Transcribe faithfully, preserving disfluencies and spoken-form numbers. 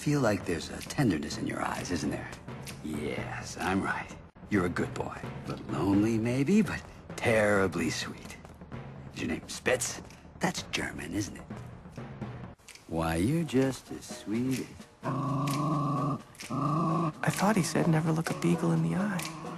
feel like there's a tenderness in your eyes, isn't there? Yes, I'm right. You're a good boy. A little lonely, maybe, but terribly sweet. Is your name Spitz? That's German, isn't it? Why, you're just as sweet as... I thought he said never look a beagle in the eye.